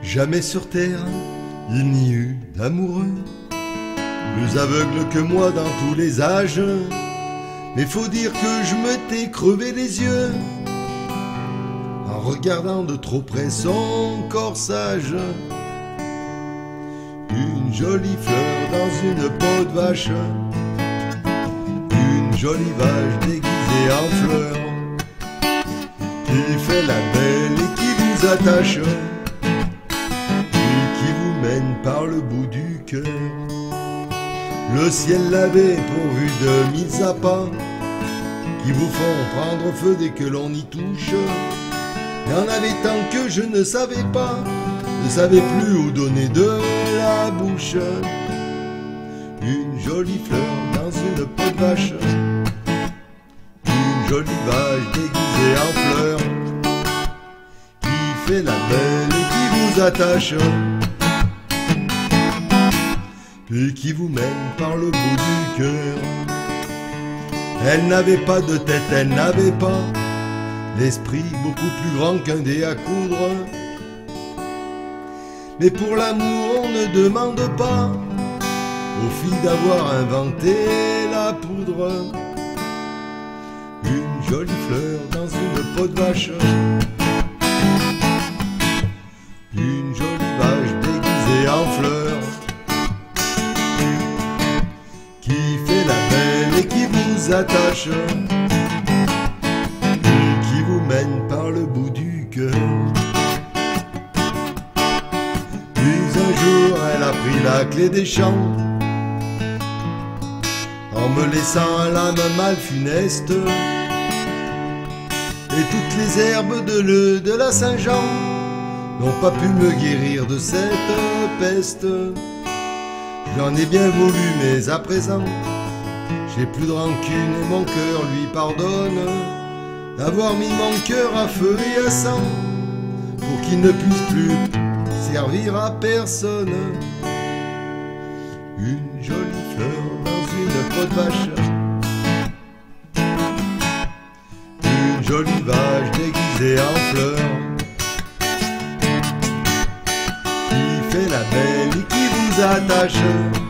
Jamais sur terre, il n'y eut d'amoureux plus aveugle que moi dans tous les âges. Mais faut dire que je m'étais crevé les yeux en regardant de trop près son corsage. Une jolie fleur dans une peau de vache, une jolie vache déguisée en fleur, qui fait la belle et qui vous attache, puis qui vous mène par le bout du cœur. Le ciel lavé pourvu de mille appâts qui vous font prendre feu dès que l'on y touche. Il y en avait tant que je ne savais pas, ne savais plus où donner de la bouche. Une jolie fleur dans une peau de vache, une jolie vache déguisée en fleur, qui fait la belle et qui vous attache, puis qui vous mène par le bout du cœur. Elle n'avait pas de tête, elle n'avait pas l'esprit beaucoup plus grand qu'un dé à coudre. Mais pour l'amour on ne demande pas aux filles d'avoir inventé la poudre. Une jolie fleur dans une peau de vache, une jolie vache déguisée en fleur, qui fait la belle et qui vous attache, qui vous mène par le bout du cœur. Puis un jour elle a pris la clé des champs, en me laissant à l'âme mal funeste, et toutes les herbes de la Saint-Jean n'ont pas pu me guérir de cette peste. J'en ai bien voulu, mais à présent j'ai plus de rancune et mon cœur lui pardonne d'avoir mis mon cœur à feu et à sang pour qu'il ne puisse plus servir à personne. Une jolie fleur dans une peau de vache, une jolie vache déguisée en fleur, qui fait la belle et qui vous attache,